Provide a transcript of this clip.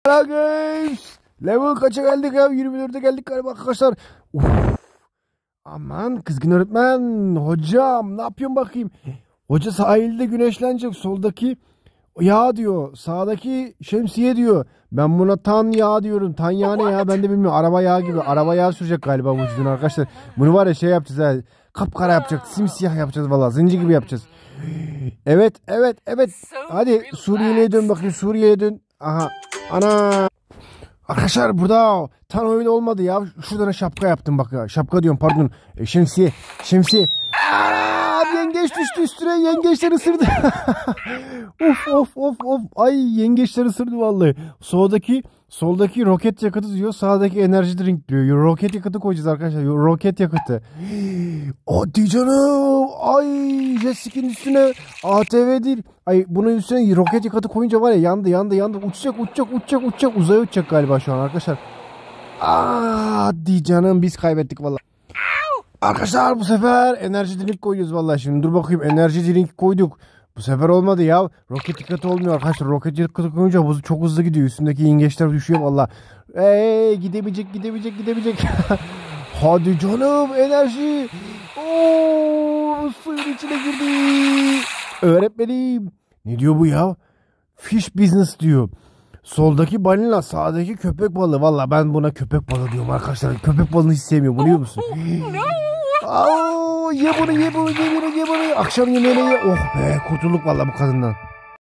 Hello games. Level kaça geldik ya? 24'e geldik galiba arkadaşlar. Uf. Aman kızgın öğretmen. Hocam ne yapıyorsun bakayım? Hoca sahilde güneşlenecek. Soldaki yağ diyor. Sağdaki şemsiye diyor. Ben buna tan yağ diyorum. Tan yağ ne ya? Ben de bilmiyorum. Araba yağı gibi. Araba yağı sürecek galiba vücuduna arkadaşlar. Bunu var ya şey yapacağız ha. Kapkara yapacak. Simsiyah yapacağız valla. Zenci gibi yapacağız. Evet. Hadi Suriye'ye dön bakayım. Suriye'ye dön. Aha. Ana. Arkadaşlar burada tam öyle olmadı ya. Şuradan şapka yaptım bak ya. Şapka diyorum pardon. Şemsiye. Aa, yengeç düştü üstüne. Yengeçler ısırdı. of. Ay yengeçler ısırdı vallahi. Soldaki roket yakıtı diyor. Sağdaki enerji drink diyor. Roket yakıtı koyacağız arkadaşlar. Roket yakıtı. Hadi canım. Ay jet ski'nin üstüne ATV değil. Ay bunun üstüne roket yakıtı koyunca var ya yandı. Uçacak. Uzaya uçacak galiba şu an arkadaşlar. Hadi canım biz kaybettik vallahi. Arkadaşlar bu sefer enerji drink koyuyoruz vallahi şimdi. Dur bakayım enerji drink koyduk. Bu sefer olmadı ya. Roket yakıtı olmuyor arkadaşlar. Roket yakıtı koyunca bu çok hızlı gidiyor. Üstündeki yengeçler düşüyor valla. Gidemeyecek. Hadi canım enerji. Suyun içine girdi. Öğretmenim. Ne diyor bu ya? Fish business diyor. Soldaki balina, sağdaki köpek balığı. Valla ben buna köpek balığı diyorum arkadaşlar. Köpek balığını hiç sevmiyorum biliyor musun? Ye bunu. Akşam yemeğine ye. Oh be kurtulduk valla bu kadından.